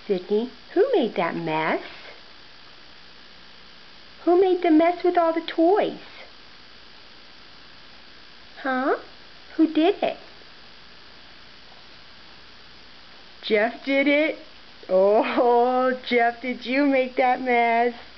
Sydney, who made that mess? Who made the mess with all the toys? Huh? Who did it? Jeff did it? Oh, Jeff, did you make that mess?